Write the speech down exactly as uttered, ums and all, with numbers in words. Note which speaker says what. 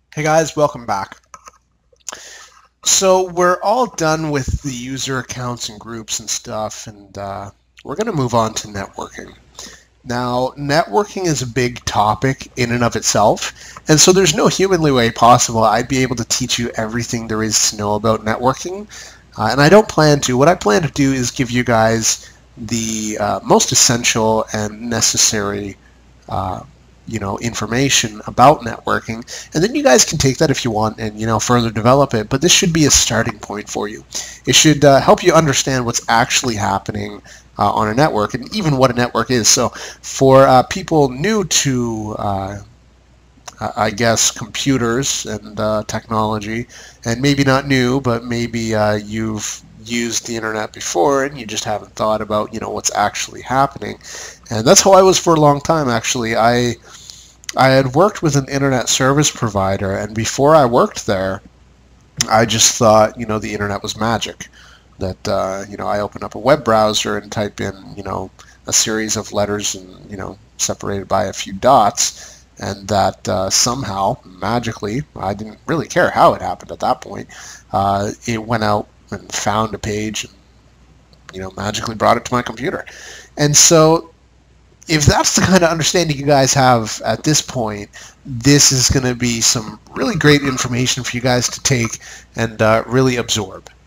Speaker 1: Hey guys, welcome back. So we're all done with the user accounts and groups and stuff, and uh, we're going to move on to networking. Now, networking is a big topic in and of itself, and so there's no humanly way possible I'd be able to teach you everything there is to know about networking, uh, and I don't plan to. What I plan to do is give you guys the uh, most essential and necessary uh, you know, information about networking, and then you guys can take that if you want and, you know, further develop it. But this should be a starting point for you. It should uh, help you understand what's actually happening uh, on a network and even what a network is. So for uh, people new to uh, I guess computers and uh, technology, and maybe not new, but maybe uh, you've used the internet before and you just haven't thought about, you know, what's actually happening. And that's how I was for a long time, actually. I I had worked with an internet service provider, and before I worked there, I just thought, you know, the internet was magic. That, uh, you know, I open up a web browser and type in, you know, a series of letters and, you know, separated by a few dots, and that uh, somehow, magically, I didn't really care how it happened at that point, uh, it went out and found a page and, you know, magically brought it to my computer. And so if that's the kind of understanding you guys have at this point, this is going to be some really great information for you guys to take and uh, really absorb.